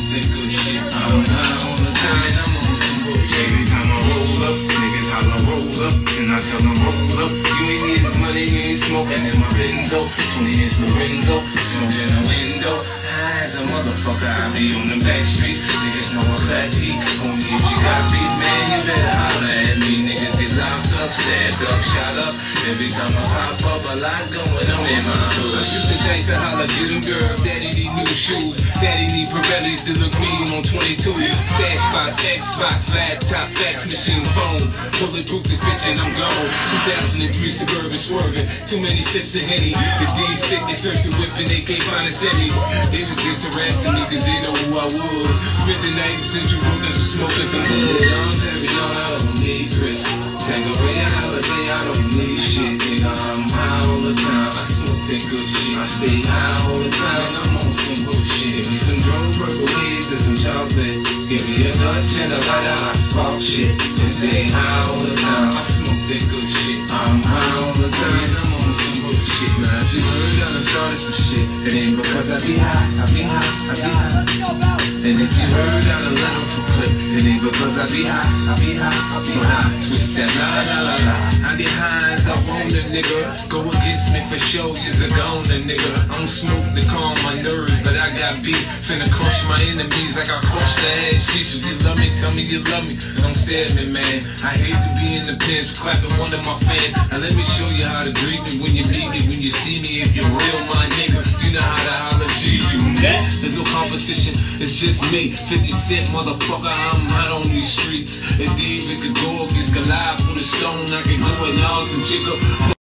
that good shit. I'm high all the time and I'm on some bullshit. Every time I roll up, niggas holla roll up, and I tell them roll up. You ain't need money, you ain't smoking in my Benzo. 20-inch Lorenzo, smoking in the window. High as a motherfucker, I be on the back streets. Niggas know I clap heat. Only if you got beef, man, you better holler at me. Niggas get locked up, stabbed up, shot up. Every time I pop up, a lot going on in my hood. I shoot the dice, I holler, get them girls. Daddy need new shoes. Daddy need Pirellis to look mean on 22. Stash spots, Xbox, laptop, fax machine, phone. Bulletproof this bitch and I'm gone. 2003 Suburban swerving. Too many sips of Henny. The D's sick, they search the whip and they can't find the semis. They was just harassing me cause they know who I was. Spent the night in Central Woodlands with smoking some hood. I'm heavy on, I don't need Chris. Tango away a holiday, I don't need shit, nigga. I'm high all the time, I smoke that good shit. I stay high all the time and I'm on some bullshit. Give me some drone purple haze and some chocolate. Give me a Dutch and a lighter, I spark shit. And stay high all the time, I smoke that good shit. I'm high all the time and I'm on some bullshit. Now if you heard I done started some shit, it ain't because I be high, I be high, I be high. And if you heard I done let off a clip, it ain't because I be high, I be high, I be high. Twist that la la la la. I get high as I want a nigga. Go against me for show, years ago, a nigga. I don't smoke to calm my nerves, but I got beef. Finna crush my enemies like I crushed the ass cheeks. If you love me, tell me you love me. Don't stare at me, man. I hate to be in the pins clapping one of my fans. Now let me show you how to greet me when you meet me, when you see me. If you're real, my nigga, you know how to holler G. You that? There's no competition, it's just me. 50 Cent, motherfucker, I'm hot on these streets. If David could go against Goliath with a stone, I could go with Laws and Jigga.